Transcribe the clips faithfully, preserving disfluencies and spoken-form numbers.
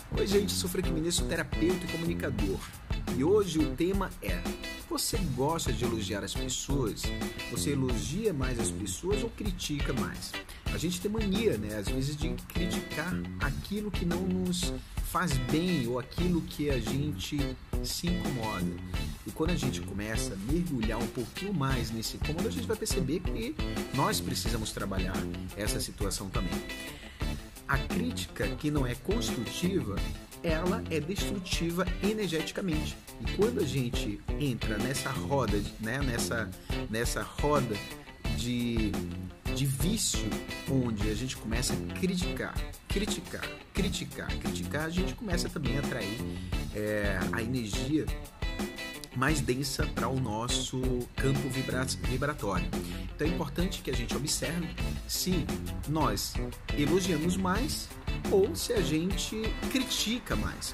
Oi gente, sou Frank Mineiro, sou terapeuta e comunicador. E hoje o tema é: você gosta de elogiar as pessoas? Você elogia mais as pessoas ou critica mais? A gente tem mania, né, às vezes, de criticar aquilo que não nos faz bem ou aquilo que a gente se incomoda. E quando a gente começa a mergulhar um pouquinho mais nesse incômodo, a gente vai perceber que nós precisamos trabalhar essa situação também. A crítica que não é construtiva, ela é destrutiva energeticamente. E quando a gente entra nessa roda, né, nessa, nessa roda de, de vício, onde a gente começa a criticar, criticar, criticar, criticar, a gente começa também a atrair é, a energia mais densa para o nosso campo vibra- vibratório. Então é importante que a gente observe se nós elogiamos mais ou se a gente critica mais.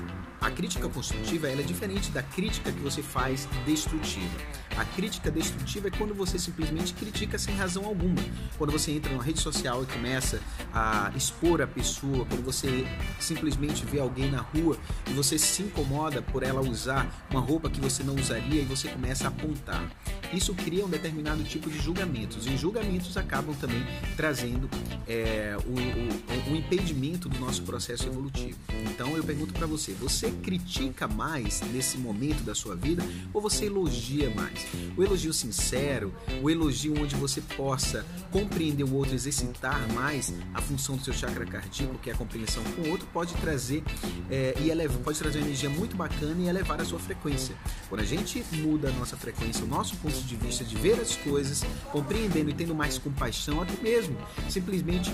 A crítica construtiva ela é diferente da crítica que você faz destrutiva. A crítica destrutiva é quando você simplesmente critica sem razão alguma. Quando você entra numa rede social e começa a expor a pessoa, quando você simplesmente vê alguém na rua e você se incomoda por ela usar uma roupa que você não usaria e você começa a apontar. Isso cria um determinado tipo de julgamentos. E julgamentos acabam também trazendo é, o, o, o impedimento do nosso processo evolutivo. Então eu pergunto para você, você critica mais nesse momento da sua vida ou você elogia mais? O elogio sincero, o elogio onde você possa compreender o outro, exercitar mais a função do seu chakra cardíaco, que é a compreensão com o outro, pode trazer é, e eleva, pode trazer uma energia muito bacana e elevar a sua frequência. Quando a gente muda a nossa frequência, o nosso ponto de vista de ver as coisas, compreendendo e tendo mais compaixão, até mesmo simplesmente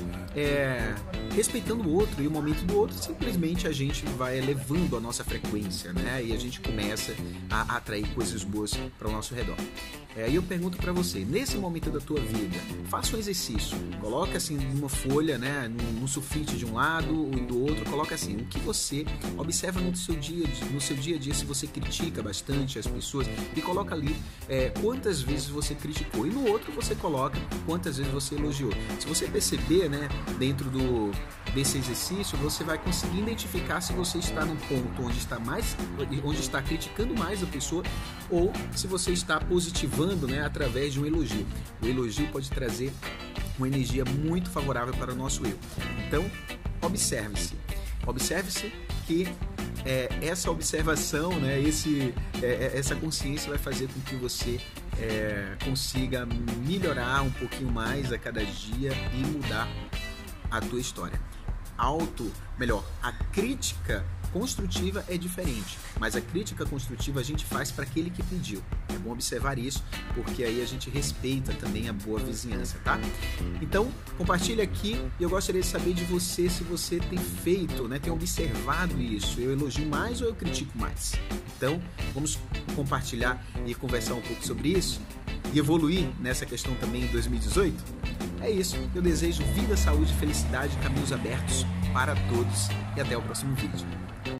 é, respeitando o outro e o momento do outro, simplesmente a gente vai elevando a nossa frequência, né? E a gente começa a atrair coisas boas para o nosso redor. É, aí eu pergunto para você, nesse momento da tua vida, faça um exercício, coloca assim numa folha, né, num, num sulfite de um lado e do outro, coloca assim, o que você observa no seu dia, no seu dia a dia, se você critica bastante as pessoas, e coloca ali é, quantas vezes você criticou, e no outro você coloca quantas vezes você elogiou. Se você perceber, né, dentro do, desse exercício, você vai conseguir identificar se você está num ponto onde está mais, onde está criticando mais a pessoa, ou se você está positivando, né, através de um elogio. O elogio pode trazer uma energia muito favorável para o nosso eu. Então, observe-se. Observe-se que é, essa observação, né, esse, é, essa consciência vai fazer com que você é, consiga melhorar um pouquinho mais a cada dia e mudar a tua história. Auto, melhor, a crítica construtiva é diferente, mas a crítica construtiva a gente faz para aquele que pediu. É bom observar isso, porque aí a gente respeita também a boa vizinhança, tá? Então, compartilha aqui e eu gostaria de saber de você se você tem feito, né, tem observado isso. Eu elogio mais ou eu critico mais? Então, vamos compartilhar e conversar um pouco sobre isso e evoluir nessa questão também em dois mil e dezoito? É isso, eu desejo vida, saúde, felicidade, caminhos abertos para todos e até o próximo vídeo.